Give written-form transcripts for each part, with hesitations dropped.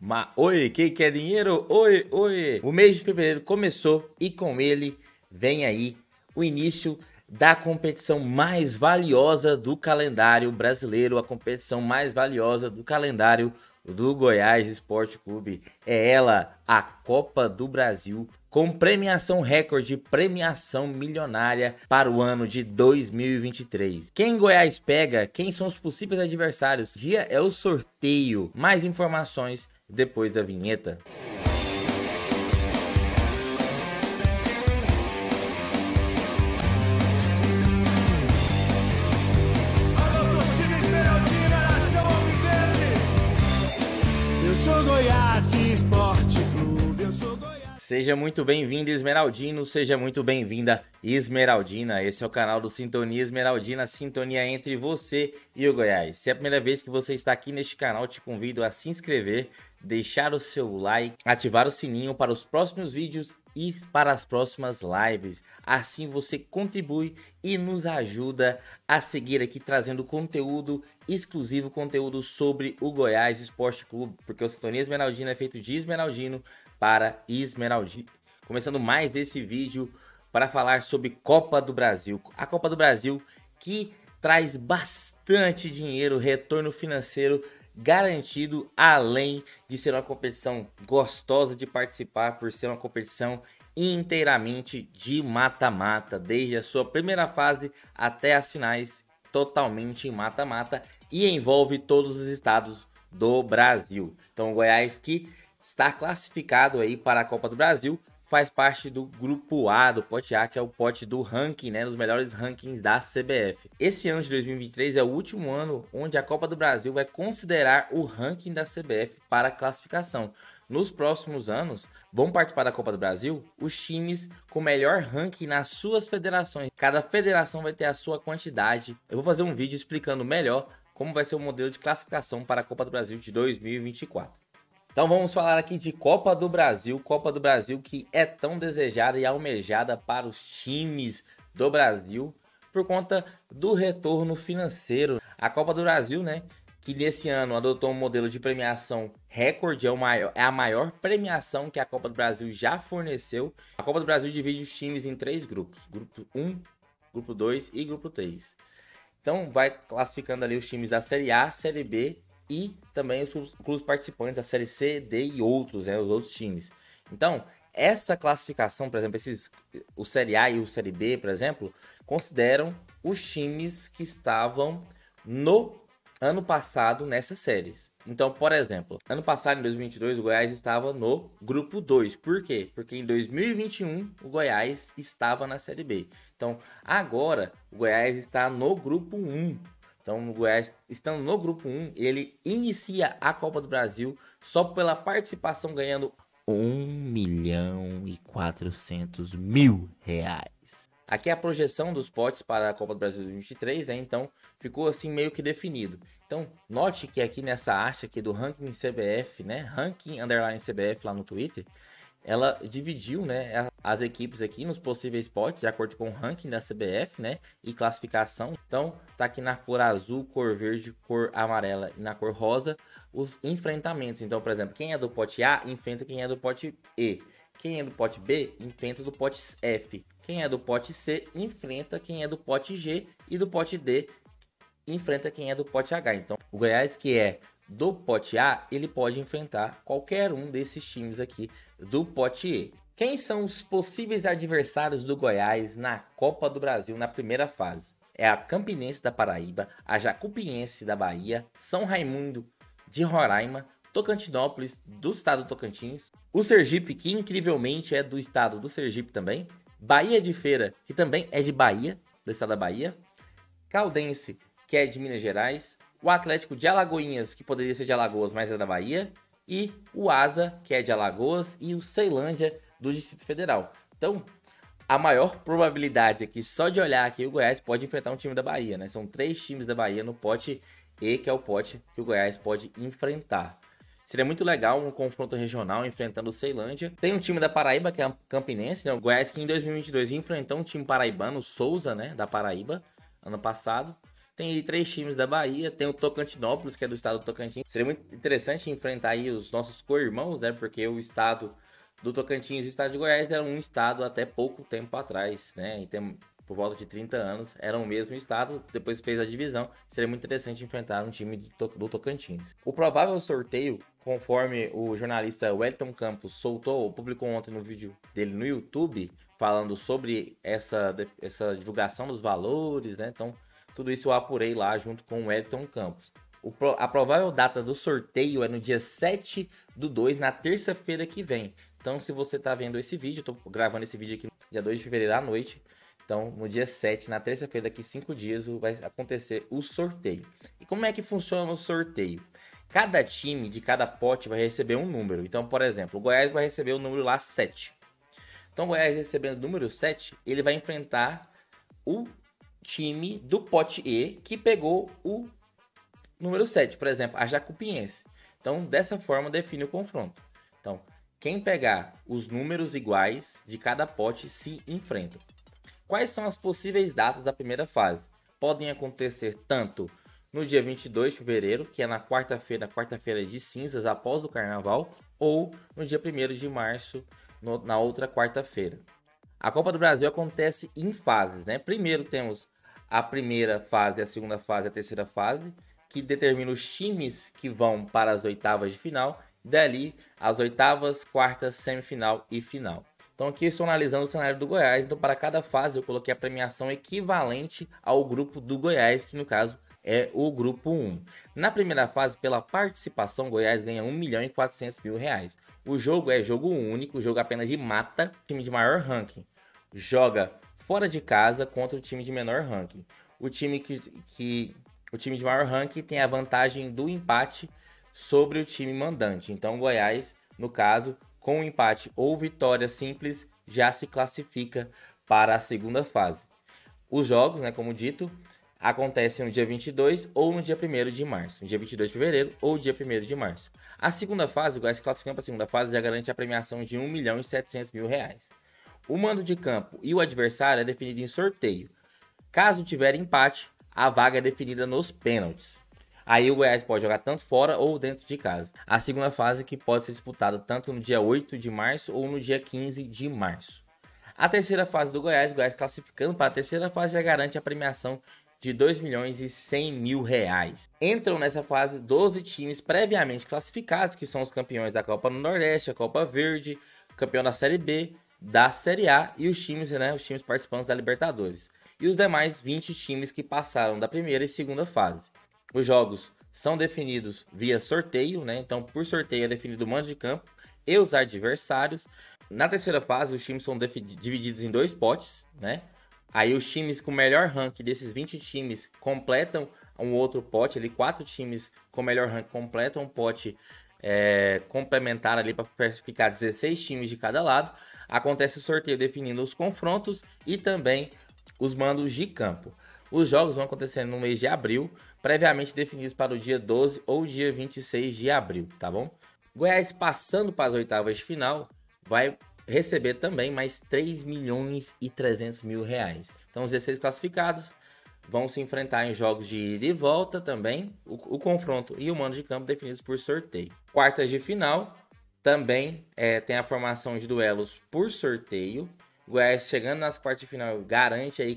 Oi, quem quer dinheiro? Oi, oi. O mês de fevereiro começou e com ele vem aí o início da competição mais valiosa do calendário brasileiro, a competição mais valiosa do calendário do Goiás Esporte Clube. É ela, a Copa do Brasil, com premiação recorde, premiação milionária para o ano de 2023. Quem Goiás pega? Quem são os possíveis adversários? Dia é o sorteio. Mais informações depois da vinheta. Seja muito bem-vindo, Esmeraldino, seja muito bem-vinda, Esmeraldina. Esse é o canal do Sintonia Esmeraldina, sintonia entre você e o Goiás. Se é a primeira vez que você está aqui neste canal, te convido a se inscrever, deixar o seu like, ativar o sininho para os próximos vídeos e para as próximas lives. Assim você contribui e nos ajuda a seguir aqui trazendo conteúdo exclusivo, conteúdo sobre o Goiás Esporte Clube, porque o Sintonia Esmeraldina é feito de esmeraldino para Esmeraldino. Começando mais esse vídeo para falar sobre Copa do Brasil. A Copa do Brasil que traz bastante dinheiro, retorno financeiro garantido, além de ser uma competição gostosa de participar, por ser uma competição inteiramente de mata-mata, desde a sua primeira fase até as finais, totalmente em mata-mata, e envolve todos os estados do Brasil. Então o Goiás que está classificado aí para a Copa do Brasil, faz parte do grupo A, do pote A, que é o pote do ranking, né, dos melhores rankings da CBF. Esse ano de 2023 é o último ano onde a Copa do Brasil vai considerar o ranking da CBF para a classificação. Nos próximos anos, vão participar da Copa do Brasil os times com melhor ranking nas suas federações. Cada federação vai ter a sua quantidade. Eu vou fazer um vídeo explicando melhor como vai ser o modelo de classificação para a Copa do Brasil de 2024. Então vamos falar aqui de Copa do Brasil que é tão desejada e almejada para os times do Brasil por conta do retorno financeiro. A Copa do Brasil, né, que nesse ano adotou um modelo de premiação recorde, é a maior premiação que a Copa do Brasil já forneceu. A Copa do Brasil divide os times em 3 grupos, grupo 1, grupo 2 e grupo 3. Então vai classificando ali os times da Série A, Série B e também os clubes participantes da Série C, D e outros, né, os outros times. Então, essa classificação, por exemplo, o Série A e o Série B, por exemplo, consideram os times que estavam no ano passado nessas séries. Então, por exemplo, ano passado, em 2022, o Goiás estava no grupo 2. Por quê? Porque em 2021 o Goiás estava na Série B. Então, agora o Goiás está no grupo 1. Então, o Goiás, estando no grupo 1, ele inicia a Copa do Brasil só pela participação ganhando R$1.400.000. Aqui é a projeção dos potes para a Copa do Brasil 2023, né? Então, ficou assim meio que definido. Então, note que aqui nessa arte aqui do ranking CBF, né? Ranking underline CBF lá no Twitter, ela dividiu, né, as equipes aqui nos possíveis potes, de acordo com o ranking da CBF, né, e classificação. Então, tá aqui na cor azul, cor verde, cor amarela e na cor rosa, os enfrentamentos. Então, por exemplo, quem é do pote A enfrenta quem é do pote E. Quem é do pote B enfrenta do pote F. Quem é do pote C enfrenta quem é do pote G. E do pote D enfrenta quem é do pote H. Então, o Goiás, que é do pote A, ele pode enfrentar qualquer um desses times aqui do pote E. Quem são os possíveis adversários do Goiás na Copa do Brasil na primeira fase? É a Campinense da Paraíba, a Jacupiense da Bahia, São Raimundo de Roraima, Tocantinópolis do estado do Tocantins, o Sergipe, que incrivelmente é do estado do Sergipe também, Bahia de Feira, que também é de Bahia, do estado da Bahia, Caldense, que é de Minas Gerais, o Atlético de Alagoinhas, que poderia ser de Alagoas, mas é da Bahia, e o Asa, que é de Alagoas, e o Ceilândia, do Distrito Federal. Então, a maior probabilidade aqui, só de olhar aqui, o Goiás pode enfrentar um time da Bahia, né? São 3 times da Bahia no pote E, que é o pote que o Goiás pode enfrentar. Seria muito legal um confronto regional enfrentando o Ceilândia. Tem um time da Paraíba, que é a Campinense, né? O Goiás que em 2022 enfrentou um time paraibano, o Souza, né? Da Paraíba, ano passado. Tem aí 3 times da Bahia, tem o Tocantinópolis, que é do estado do Tocantins. Seria muito interessante enfrentar aí os nossos co-irmãos, né? Porque o estado do Tocantins e o estado de Goiás eram um estado até pouco tempo atrás, né? Então, por volta de 30 anos, eram o mesmo estado, depois fez a divisão. Seria muito interessante enfrentar um time do Tocantins. O provável sorteio, conforme o jornalista Wellington Campos publicou ontem no vídeo dele no YouTube, falando sobre essa divulgação dos valores, né? Então, tudo isso eu apurei lá junto com o Wellington Campos. A provável data do sorteio é no dia 7/2, na terça-feira que vem. Então, se você está vendo esse vídeo, eu tô gravando esse vídeo aqui no dia 2 de fevereiro à noite. Então, no dia 7, na terça-feira, daqui 5 dias, vai acontecer o sorteio. E como é que funciona o sorteio? Cada time de cada pote vai receber um número. Então, por exemplo, o Goiás vai receber o número lá 7. Então, o Goiás recebendo o número 7, ele vai enfrentar o time do pote E que pegou o número 7, por exemplo, a Jacupiense. Então, dessa forma, define o confronto. Então, quem pegar os números iguais de cada pote se enfrenta. Quais são as possíveis datas da primeira fase? Podem acontecer tanto no dia 22 de fevereiro, que é na quarta-feira de cinzas, após o carnaval, ou no dia 1º de março, na outra quarta-feira. A Copa do Brasil acontece em fases, né? Primeiro temos a primeira fase, a segunda fase e a terceira fase, que determina os times que vão para as oitavas de final, dali as oitavas, quartas, semifinal e final. Então aqui eu estou analisando o cenário do Goiás, então para cada fase eu coloquei a premiação equivalente ao grupo do Goiás, que no caso é o grupo 1. Na primeira fase, pela participação, Goiás ganha R$1.400.000. O jogo é jogo único, jogo apenas de mata, time de maior ranking joga fora de casa contra o time de menor ranking. O time o time de maior ranking tem a vantagem do empate sobre o time mandante. Então, Goiás, no caso, com o empate ou vitória simples, já se classifica para a segunda fase. Os jogos, né, como dito, acontecem no dia 22 ou no dia 1º de março. No dia 22 de fevereiro ou dia 1º de março. A segunda fase, o Goiás classificando para a segunda fase, já garante a premiação de R$1.700.000. O mando de campo e o adversário é definido em sorteio. Caso tiver empate, a vaga é definida nos pênaltis. Aí o Goiás pode jogar tanto fora ou dentro de casa. A segunda fase que pode ser disputada tanto no dia 8 de março ou no dia 15 de março. A terceira fase do Goiás, o Goiás classificando para a terceira fase já garante a premiação de R$2.100.000. Entram nessa fase 12 times previamente classificados, que são os campeões da Copa do Nordeste, a Copa Verde, campeão da Série B, da Série A e os times, né, os times participantes da Libertadores. E os demais 20 times que passaram da primeira e segunda fase. Os jogos são definidos via sorteio, né? Então, por sorteio é definido o mando de campo e os adversários. Na terceira fase, os times são divididos em 2 potes, né? Aí os times com melhor ranking desses 20 times completam um outro pote, ali 4 times com melhor ranking completam um pote complementar ali para ficar 16 times de cada lado. Acontece o sorteio definindo os confrontos e também os mandos de campo. Os jogos vão acontecer no mês de abril, previamente definidos para o dia 12 ou dia 26 de abril, tá bom? Goiás passando para as oitavas de final vai receber também mais R$3.300.000. Então os 16 classificados vão se enfrentar em jogos de ida e volta também, o confronto e o mando de campo definidos por sorteio. Quartas de final também tem a formação de duelos por sorteio. O Goiás chegando nas quartas de final garante aí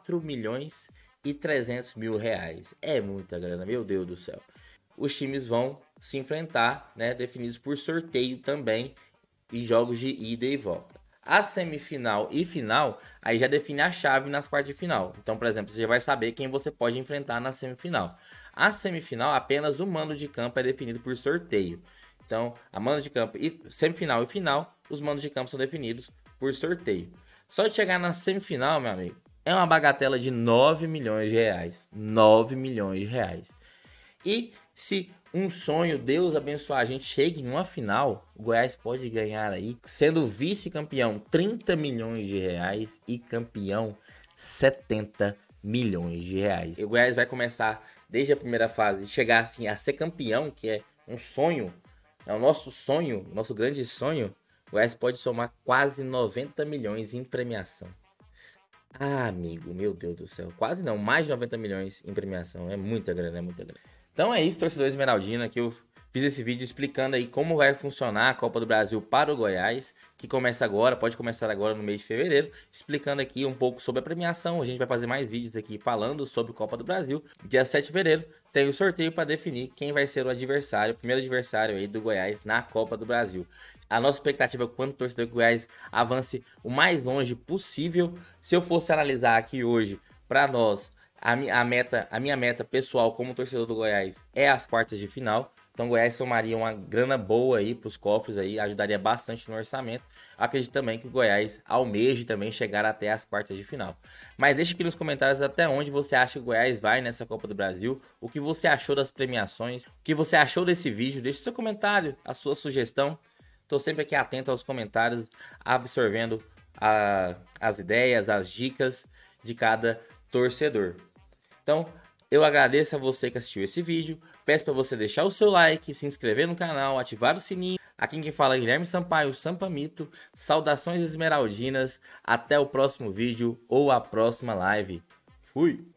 R$4.300.000. É muita grana, meu Deus do céu. Os times vão se enfrentar, né, definidos por sorteio também em jogos de ida e volta. A semifinal e final, aí já define a chave nas quartas de final. Então, por exemplo, você já vai saber quem você pode enfrentar na semifinal. A semifinal, apenas o mando de campo é definido por sorteio. Então, a mando de campo e semifinal e final, os mandos de campo são definidos por sorteio. Só de chegar na semifinal, meu amigo, é uma bagatela de R$9 milhões. R$9 milhões. E se um sonho, Deus abençoar, a gente chegue em uma final, o Goiás pode ganhar aí, sendo vice-campeão, R$30 milhões e campeão, R$70 milhões. E o Goiás vai começar desde a primeira fase, chegar assim a ser campeão, que é um sonho, é o nosso sonho, nosso grande sonho. O Goiás pode somar quase 90 milhões em premiação. Ah, amigo, meu Deus do céu. Quase não, mais de 90 milhões em premiação. É muita grana, é muita grana. Então é isso, torcedor esmeraldina, que eu fiz esse vídeo explicando aí como vai funcionar a Copa do Brasil para o Goiás, que começa agora, pode começar agora no mês de fevereiro, explicando aqui um pouco sobre a premiação. A gente vai fazer mais vídeos aqui falando sobre a Copa do Brasil. Dia 7 de fevereiro tem o sorteio para definir quem vai ser o adversário, o primeiro adversário aí do Goiás na Copa do Brasil. A nossa expectativa é que quando o torcedor do Goiás avance o mais longe possível. Se eu fosse analisar aqui hoje, para nós, a minha meta pessoal como torcedor do Goiás é as quartas de final. Então o Goiás somaria uma grana boa aí para os cofres aí, ajudaria bastante no orçamento. Acredito também que o Goiás almeje também chegar até as quartas de final. Mas deixa aqui nos comentários até onde você acha que o Goiás vai nessa Copa do Brasil, o que você achou das premiações, o que você achou desse vídeo, deixa o seu comentário, a sua sugestão. Estou sempre aqui atento aos comentários, absorvendo as ideias, as dicas de cada torcedor. Então, eu agradeço a você que assistiu esse vídeo, peço para você deixar o seu like, se inscrever no canal, ativar o sininho. Aqui quem fala é Guilherme Sampaio, Sampamito. Saudações esmeraldinas, até o próximo vídeo ou a próxima live. Fui!